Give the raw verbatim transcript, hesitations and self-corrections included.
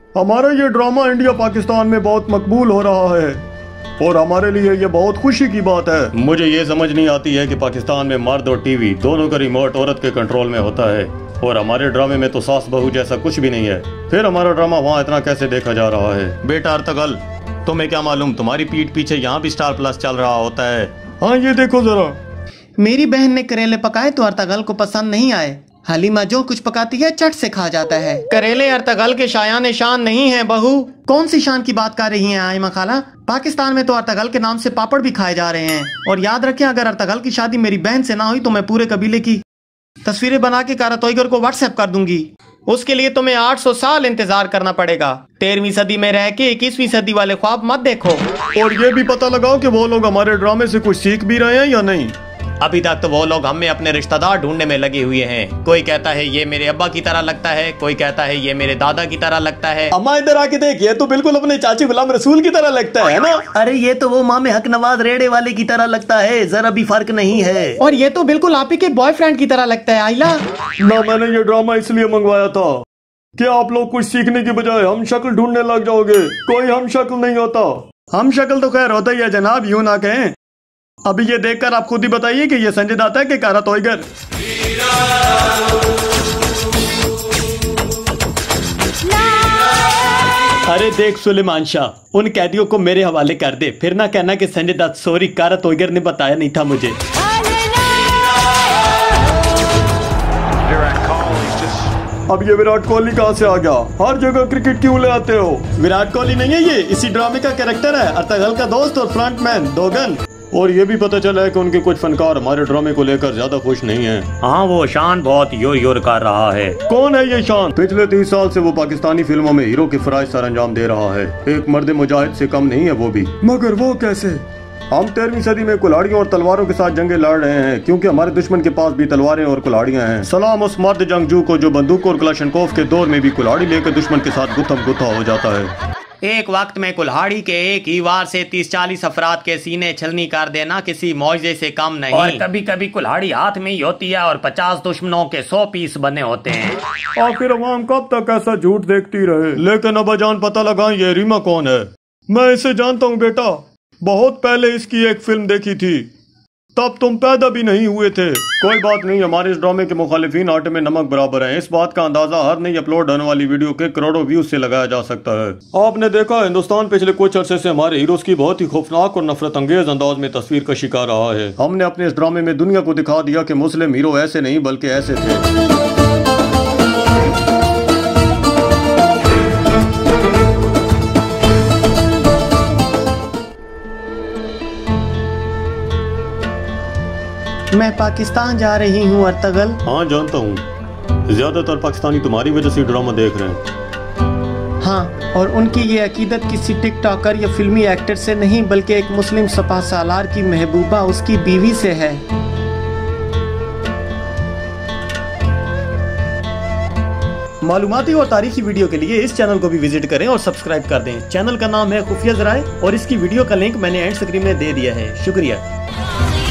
हमारा ये drama India Pakistan में बहुत मकबूल हो रहा है और हमारे लिए ये बहुत खुशी की बात है। मुझे ये समझ नहीं आती है कि पाकिस्तान में मर्द और टीवी दोनों का रिमोट औरत के कंट्रोल में होता है और हमारे ड्रामे में तो सास बहू जैसा कुछ भी नहीं है। फिर हमारा ड्रामा वहाँ इतना कैसे देखा जा रहा है? बेटा अर्तगल, तुम्हें क्या मालूम, तुम्हारी पीठ पीछे यहाँ भी स्टार प्लस चल रहा होता है। हाँ ये देखो जरा। मेरी बहन ने करेले पकाए तो अर्तगल को पसंद नहीं आए। हलीमा जो कुछ पकाती है चट से खा जाता है। करेले अर्तगल के शायान शान नहीं है बहू। कौन सी शान की बात कर रही हैं आयमा खाला? पाकिस्तान में तो अर्तगल के नाम से पापड़ भी खाए जा रहे हैं। और याद रखें, अगर अर्तगल की शादी मेरी बहन से ना हुई तो मैं पूरे कबीले की तस्वीरें बना के कारा तोयगर को व्हाट्सएप कर दूंगी। उसके लिए तुम्हें आठ सौ साल इंतजार करना पड़ेगा। तेरहवीं सदी में रह के इक्कीसवीं सदी वाले ख्वाब मत देखो। और ये भी पता लगाओ कि वो लोग हमारे ड्रामे से कुछ सीख भी रहे हैं या नहीं। अभी तक तो वो लोग हमें अपने रिश्तेदार ढूंढने में लगे हुए हैं। कोई कहता है ये मेरे अब्बा की तरह लगता है, कोई कहता है ये मेरे दादा की तरह लगता है। अम्मा इधर आके देख, ये तो बिल्कुल अपने चाची गुलाम रसूल की तरह लगता है ना। अरे ये तो वो मामे हक नवाज रेड़े वाले की तरह लगता है, जरा भी फर्क नहीं है। और ये तो बिल्कुल आप ही के बॉयफ्रेंड की तरह लगता है आइला। ना मैंने ये ड्रामा इसलिए मंगवाया था कि आप लोग कुछ सीखने की बजाय हम शक्ल ढूंढने लग जाओगे। कोई हम शक्ल नहीं होता। हम शक्ल तो खैर होता ही है जनाब, यूं ना कहें। अभी ये देखकर आप खुद ही बताइए कि ये संजय दत्त है कि कारा तोयगर। अरे देख सुलेमान शाह, उन कैदियों को मेरे हवाले कर दे, फिर ना कहना कि संजय दत्त सॉरी कारा तोयगर ने बताया नहीं था मुझे। अब ये विराट कोहली कहाँ से आ गया? हर जगह क्रिकेट क्यों ले आते हो? विराट कोहली नहीं है, ये इसी ड्रामे का कैरेक्टर है, अर्तगल का दोस्त और फ्रंटमैन दोगन। और ये भी पता चला है कि उनके कुछ फनकार हमारे ड्रामे को लेकर ज्यादा खुश नहीं हैं। हाँ वो शान बहुत योर योर कर रहा है। कौन है ये शान? पिछले तीस साल से वो पाकिस्तानी फिल्मों में हीरो की फराइज सर अंजाम दे रहा है। एक मर्द मुजाहिद से कम नहीं है वो भी। मगर वो कैसे? हम तेरहवीं सदी में कुल्हाड़ियों और तलवारों के साथ जंगे लड़ रहे हैं, क्योंकि हमारे दुश्मन के पास भी तलवारें और कुल्हाड़ियां हैं। सलाम उस मर्द जंगजू को जो बंदूक और क्लाशनकोफ के दौर में भी कुल्हाड़ी लेकर दुश्मन के साथ गुत्थम गुत्था हो जाता है। एक वक्त में कुल्हाड़ी के एक ही वार से तीस चालीस अफराद के सीने छलनी कर देना किसी मौजे से कम नहीं। और कभी कभी कुल्हाड़ी हाथ में ही होती है और पचास दुश्मनों के सौ पीस बने होते हैं। आखिर अवाम कब तक ऐसा झूठ देखती रहे? लेकिन अब्बाजान पता लगा ये रीमा कौन है? मैं इसे जानता हूँ बेटा, बहुत पहले इसकी एक फिल्म देखी थी, तब तुम पैदा भी नहीं हुए थे। कोई बात नहीं, हमारे इस ड्रामे के मुखालिफिन आटे में नमक बराबर हैं। इस बात का अंदाजा हर नई अपलोड होने वाली वीडियो के करोड़ों व्यूज से लगाया जा सकता है। आपने देखा, हिंदुस्तान पिछले कुछ अरसे से हमारे हीरोज की बहुत ही खौफनाक और नफरत अंगेज अंदाज में तस्वीर का शिकार रहा है। हमने अपने इस ड्रामे में दुनिया को दिखा दिया कि मुस्लिम हीरो ऐसे नहीं बल्कि ऐसे थे। मैं पाकिस्तान जा रही हूँ अर्तगल। हाँ जानता हूँ, ज्यादातर पाकिस्तानी तुम्हारी वजह से ड्रामा देख रहे हैं। हाँ, और उनकी ये अकीदत किसी टिकटॉकर या फिल्मी एक्टर से नहीं बल्कि एक मुस्लिम सपा सालार की महबूबा उसकी बीवी से है। मालूमाती और तारीखी वीडियो के लिए इस चैनल को भी विजिट करें और सब्सक्राइब कर दें। चैनल का नाम है खुफिया जराए और इसकी वीडियो का लिंक मैंने एंड स्क्रीन में दे दिया है। शुक्रिया।